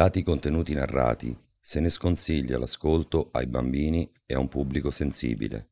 Dati i contenuti narrati, se ne sconsiglia l'ascolto ai bambini e a un pubblico sensibile.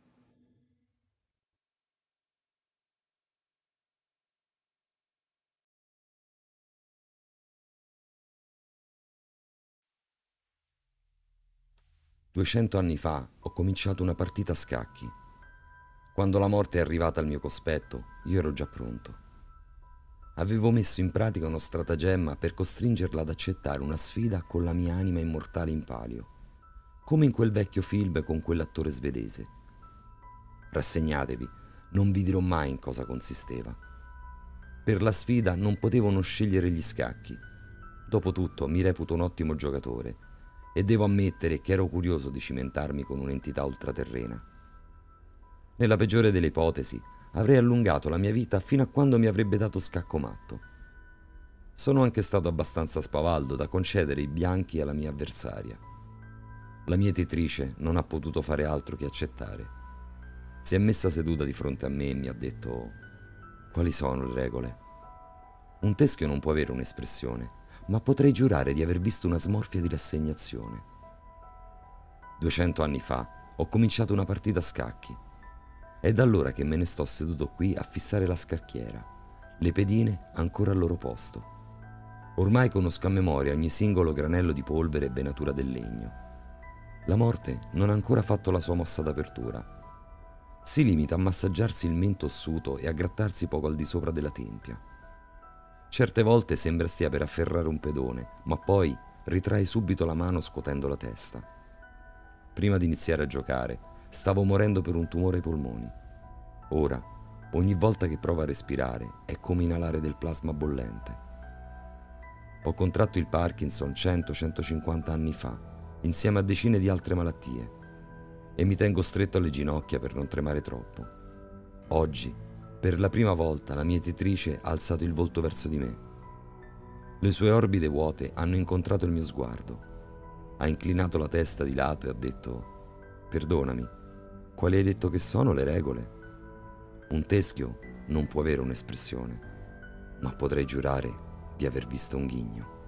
Duecento anni fa ho cominciato una partita a scacchi. Quando la morte è arrivata al mio cospetto, io ero già pronto. Avevo messo in pratica uno stratagemma per costringerla ad accettare una sfida con la mia anima immortale in palio, come in quel vecchio film con quell'attore svedese. Rassegnatevi, non vi dirò mai in cosa consisteva. Per la sfida non potevo non scegliere gli scacchi. Dopotutto mi reputo un ottimo giocatore e devo ammettere che ero curioso di cimentarmi con un'entità ultraterrena. Nella peggiore delle ipotesi, avrei allungato la mia vita fino a quando mi avrebbe dato scacco matto. Sono anche stato abbastanza spavaldo da concedere i bianchi alla mia avversaria. La mietitrice non ha potuto fare altro che accettare. Si è messa seduta di fronte a me e mi ha detto: quali sono le regole? Un teschio non può avere un'espressione, ma potrei giurare di aver visto una smorfia di rassegnazione. 200 anni fa ho cominciato una partita a scacchi. È da allora che me ne sto seduto qui a fissare la scacchiera, le pedine ancora al loro posto. Ormai conosco a memoria ogni singolo granello di polvere e venatura del legno. La morte non ha ancora fatto la sua mossa d'apertura. Si limita a massaggiarsi il mento ossuto e a grattarsi poco al di sopra della tempia. Certe volte sembra stia per afferrare un pedone, ma poi ritrae subito la mano scuotendo la testa. Prima di iniziare a giocare, stavo morendo per un tumore ai polmoni. Ora, ogni volta che provo a respirare, è come inalare del plasma bollente. Ho contratto il Parkinson 100-150 anni fa, insieme a decine di altre malattie, e mi tengo stretto alle ginocchia per non tremare troppo. Oggi, per la prima volta, la mietitrice ha alzato il volto verso di me. Le sue orbite vuote hanno incontrato il mio sguardo. Ha inclinato la testa di lato e ha detto: perdonami, quali hai detto che sono le regole? Un teschio non può avere un'espressione, ma potrei giurare di aver visto un ghigno.